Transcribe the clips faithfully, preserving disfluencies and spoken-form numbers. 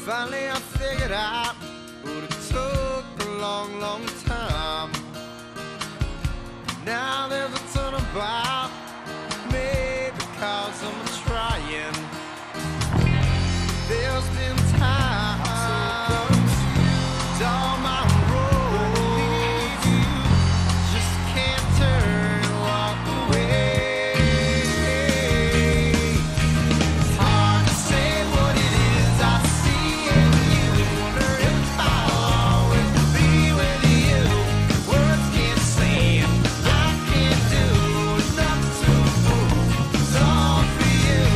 Finally I figured out, but it took a long, long time. Now there's a ton about, maybe because I'm trying. There's been times, all my roads, just can't turn and walk away. It's hard to say what it is I see in you. Wonder if I'll always be with you. Words can't say it, I can't do enough to prove it's all for you.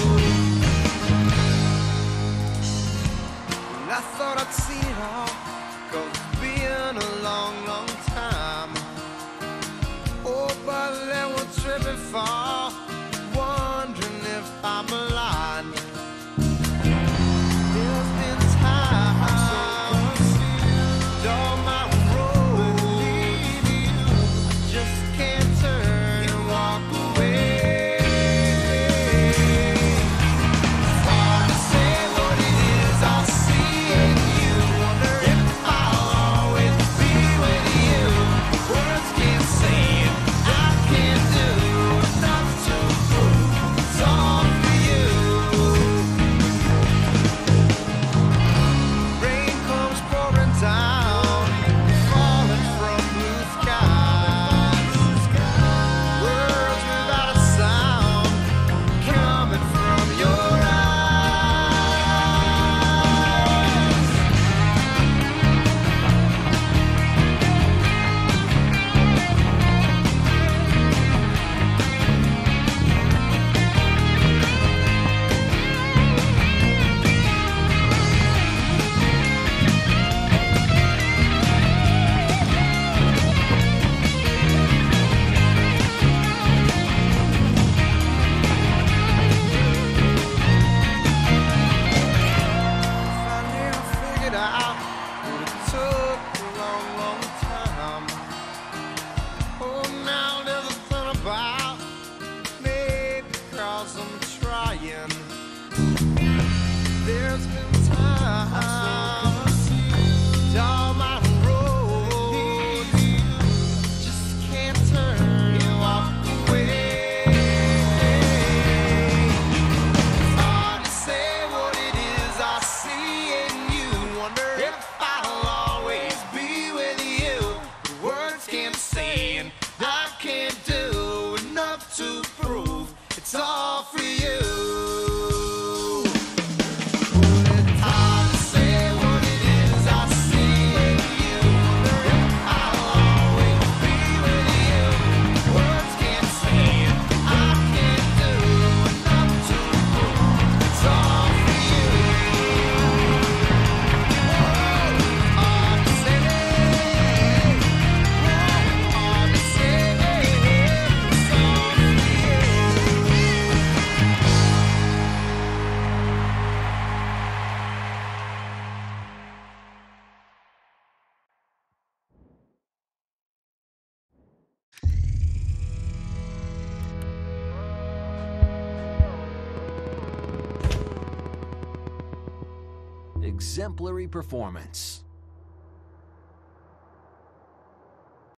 Well, I thought I'd seen it all, 'cause it's been a long, long time. Oh, but then we'll trip and fall, wondering if I'm blind. There's been times, all my roads, just can't turn and walk away. It's hard to say what it is I see in you. Wonder if I'll always be with you. Words can't say it, I can't do enough to prove it's all for you. Rain comes pouring down, falling from blue skies. Words without a sound, coming from your eyes. Finally I figured out, but it took a long, long time. Oh, now there's a ton about, maybe 'cause I'm trying. There's been times, all my roads, just can't turn and walk away. It's hard to say what it is I see in you. Wonder if I'll always be with you. Words can't say and I can't do enough to prove it's all for you. It's hard to say what it is I see in you. Wonder if I'll always be with you. Words can't say it, I can't do enough to prove it's all for you. Hard to say, hard to say it's all for you. Exemplary performance.